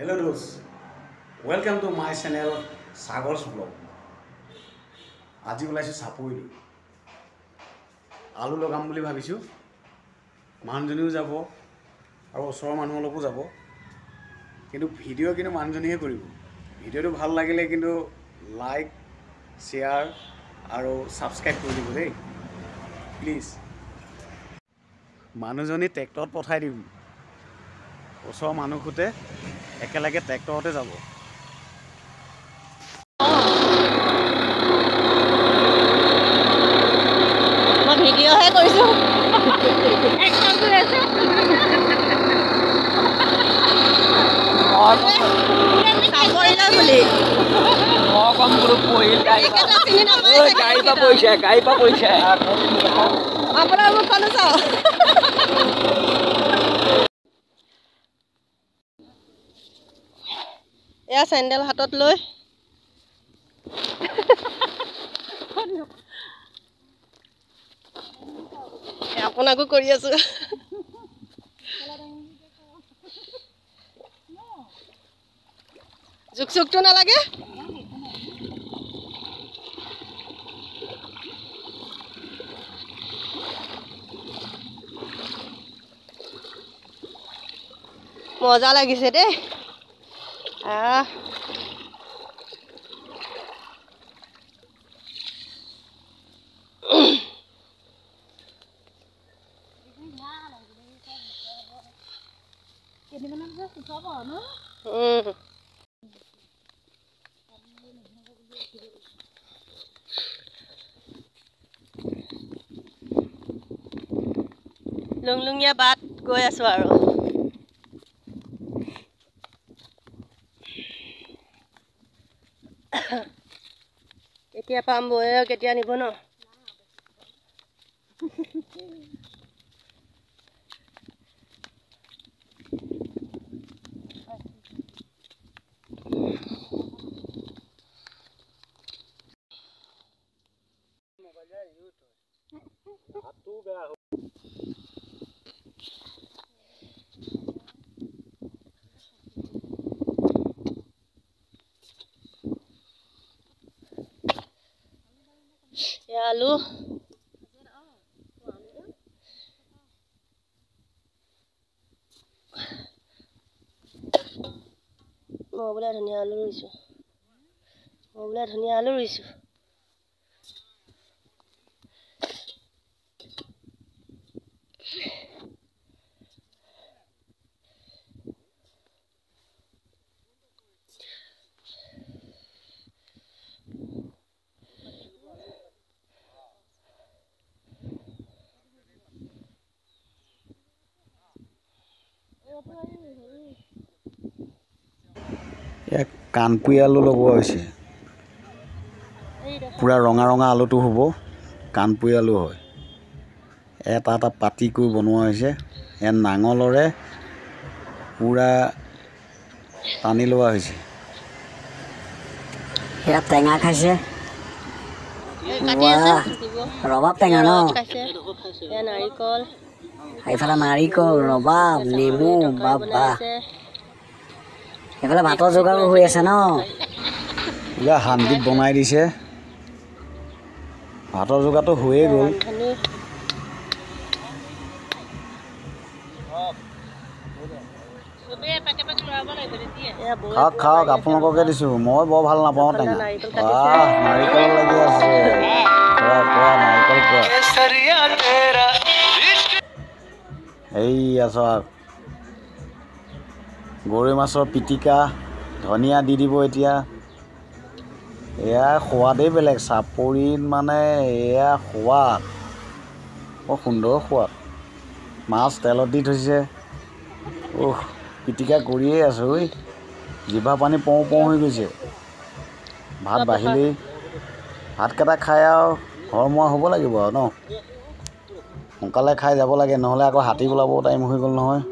Hello those, welcome to my channel Sagar's Vlog. আজি ওলাইছো চাপৰি আলু লগাম বুলি ভাবিছো মানুহজনীও যাব আৰু ওচৰৰ মানুহলৈকো যাব কিন্তু ভিডিও কিন্তু মানুহজনীয়ে কৰিব ভিডিওটো ভাল লাগিলে কিন্তু লাইক শেয়াৰ আৰু সাবস্ক্ৰাইব কৰি দিব দেই প্লিজ মানুহজনী ট্ৰেক্টৰত পঠাই দিম ওচৰৰ মানুহখুতে একেলগে ট্ৰেক্টৰতে যাব ভিডিও হে কৰিছো একদম কৰি আছে চাকৰিলা বুলি কম গ্ৰুপ পহিল গাইপা পইচা আপোনাৰ মুখখন চাও এয়া চেন্ডেল হাতত লৈ আপোনাকো কৰি আছো জুকজুকটো নালাগে মজা লাগিছে দেই লুংলুঙীয়া বাট গৈ আছো আৰু কেতিয়া পাম বৈ কেতিয়া নিব ন আলু মই বোলে ধুনীয়া আলু ৰুইছো কানপুৰি আলু লগোৱা হৈছে পুৰা ৰঙা ৰঙা আলুটো হ'ব কানপুৰি আলু হয় এটা এটা পাতি কৰি বনোৱা হৈছে নাঙলৰে পুৰা টানি লোৱা হৈছে এয়া টেঙা খাইছে ৰবাব টেঙা ন নাৰিকল এইফালে নাৰিকল ৰবাব নেমু বাবা এইফালে ভাতৰ যোগাৰো হৈ আছে ন পুৰা হান্দিত বনাই দিছে ভাতৰ যোগাৰটো হৈয়ে গ'ল খাওক খাওক আপোনালোককে দিছোঁ মই বৰ ভাল নাপাওঁ টেঙা নাৰিকল লাগি আছে নাৰিকল এইয়া চাওক গৰৈ মাছৰ পিটিকা ধনিয়া দি দিব এতিয়া এয়া সোৱাদেই বেলেগ চাপৰিত মানে এয়া সোৱাদ বৰ সুন্দৰ সোৱাদ মাছ তেলত দি থৈছে পিটিকা কৰিয়ে আছোঁ ঐ জিভা পানী পওঁ পওঁ হৈ গৈছে ভাত বাঢ়িলেই ভাতকেইটা খাই আৰু ঘৰমুৱা হ'ব লাগিব আৰু ন সোনকালে খাই যাব লাগে নহ'লে আকৌ হাতী ওলাব টাইম হৈ গ'ল নহয়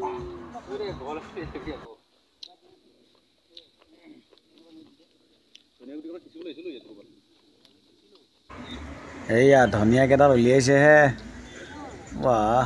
এইয়া ধনিয়াকেইডাল উলিয়াইছেহে বাহ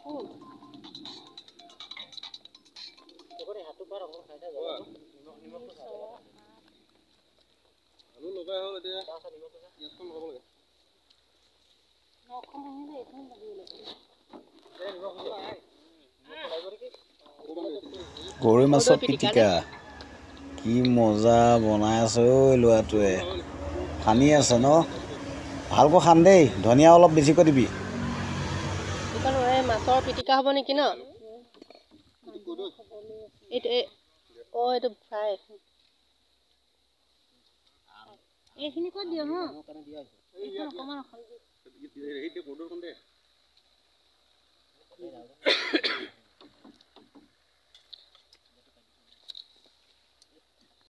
গৰৈ মাছৰ পিটিকা কি মজা বনাই আছে ঐ ল'ৰাটোৱে সানি আছে ন ভালকৈ সান দেই ধনিয়া অলপ বেছিকৈ দিবি মাছৰ পিটিকা হ'ব নেকি ন এইটো ফ্ৰাই এইখিনি ক'ত দিওঁ হা অকণমান